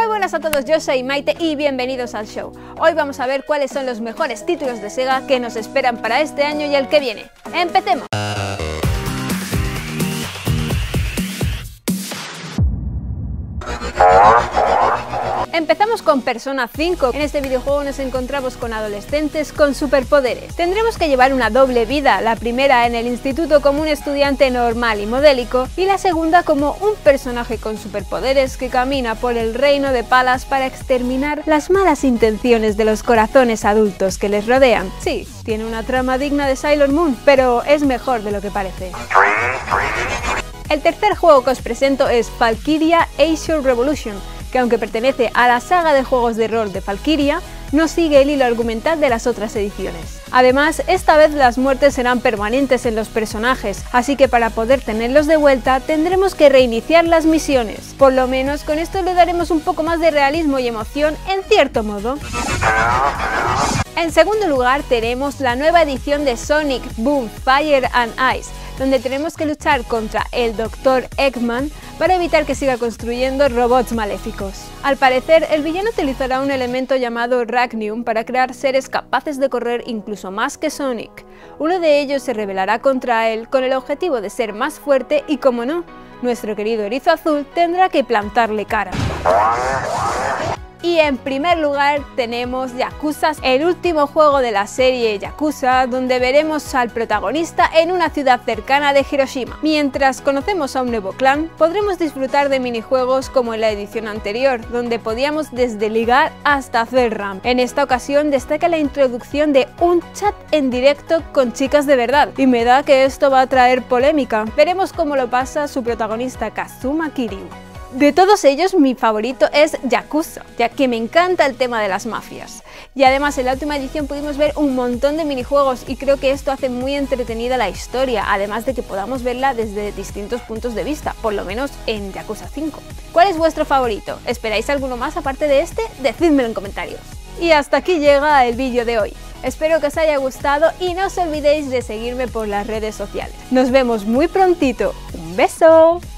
Muy buenas a todos, yo soy Maite y bienvenidos al show. Hoy vamos a ver cuáles son los mejores títulos de Sega que nos esperan para este año y el que viene. ¡Empecemos! Empezamos con Persona 5. En este videojuego nos encontramos con adolescentes con superpoderes. Tendremos que llevar una doble vida, la primera en el instituto como un estudiante normal y modélico, y la segunda como un personaje con superpoderes que camina por el reino de Palas para exterminar las malas intenciones de los corazones adultos que les rodean. Sí, tiene una trama digna de Sailor Moon, pero es mejor de lo que parece. El tercer juego que os presento es Valkyria Azure Revolution, que aunque pertenece a la saga de juegos de rol de Valkyria, no sigue el hilo argumental de las otras ediciones. Además, esta vez las muertes serán permanentes en los personajes, así que para poder tenerlos de vuelta tendremos que reiniciar las misiones. Por lo menos con esto le daremos un poco más de realismo y emoción en cierto modo. En segundo lugar tenemos la nueva edición de Sonic Boom Fire and Ice, donde tenemos que luchar contra el Dr. Eggman para evitar que siga construyendo robots maléficos. Al parecer, el villano utilizará un elemento llamado Ragnium para crear seres capaces de correr incluso más que Sonic. Uno de ellos se rebelará contra él con el objetivo de ser más fuerte y, como no, nuestro querido erizo azul tendrá que plantarle cara. Y en primer lugar tenemos Yakuza, el último juego de la serie Yakuza, donde veremos al protagonista en una ciudad cercana de Hiroshima. Mientras conocemos a un nuevo clan, podremos disfrutar de minijuegos como en la edición anterior, donde podíamos desde ligar hasta hacer ramp. En esta ocasión destaca la introducción de un chat en directo con chicas de verdad, y me da que esto va a traer polémica. Veremos cómo lo pasa su protagonista Kazuma Kiryu. De todos ellos, mi favorito es Yakuza, ya que me encanta el tema de las mafias. Y además en la última edición pudimos ver un montón de minijuegos y creo que esto hace muy entretenida la historia, además de que podamos verla desde distintos puntos de vista, por lo menos en Yakuza 5. ¿Cuál es vuestro favorito? ¿Esperáis alguno más aparte de este? Decídmelo en comentarios. Y hasta aquí llega el vídeo de hoy. Espero que os haya gustado y no os olvidéis de seguirme por las redes sociales. Nos vemos muy prontito. ¡Un beso!